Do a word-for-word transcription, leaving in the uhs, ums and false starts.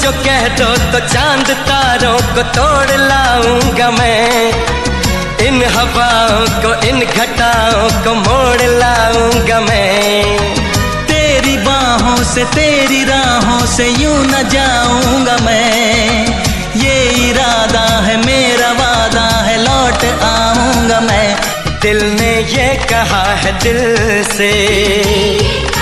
जो कह दो तो चांद तारों को तोड़ लाऊंगा मैं, इन हवाओं को इन घटाओं को मोड़ लाऊंगा मैं। तेरी बाहों से तेरी राहों से यूं न जाऊंगा मैं, ये इरादा है मेरा वादा है लौट आऊंगा मैं। दिल ने ये कहा है दिल से,